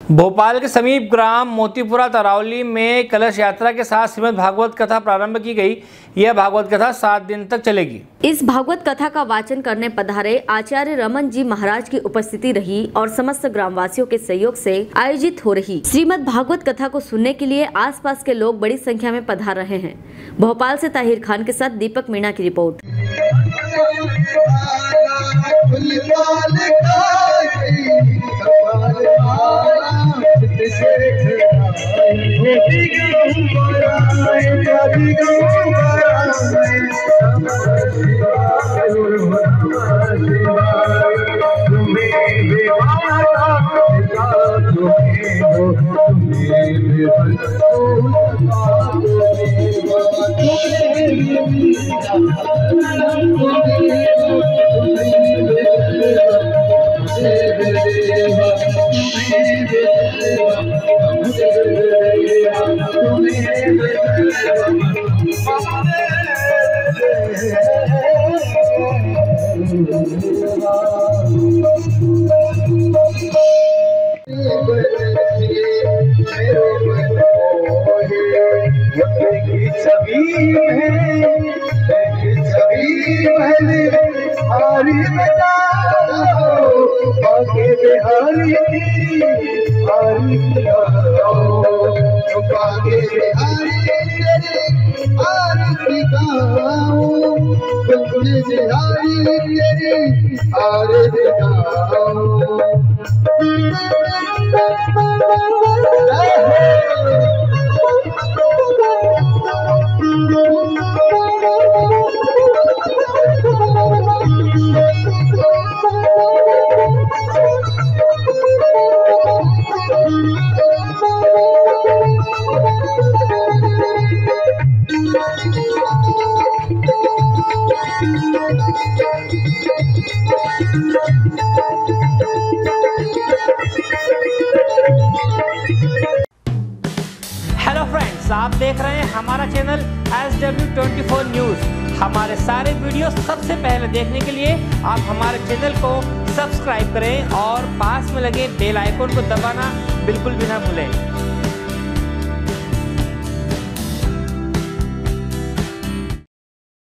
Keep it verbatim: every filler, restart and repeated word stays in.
भोपाल के समीप ग्राम मोतीपुरा तरावली में कलश यात्रा के साथ श्रीमद् भागवत कथा प्रारंभ की गई। यह भागवत कथा सात दिन तक चलेगी। इस भागवत कथा का वाचन करने पधारे आचार्य रमन जी महाराज की उपस्थिति रही और समस्त ग्रामवासियों के सहयोग से आयोजित हो रही श्रीमद् भागवत कथा को सुनने के लिए आसपास के लोग बड़ी संख्या में पधार रहे हैं। भोपाल से ताहिर खान के साथ दीपक मीणा की रिपोर्ट। हेलो फ्रेंड्स, आप देख रहे हैं हमारा channel S W twenty four news. हमारे सारे वीडियो सबसे पहले देखने के लिए आप हमारे चैनल को सब्सक्राइब करें और पास में लगे बेल आइकन को दबाना बिल्कुल भी ना भूलें।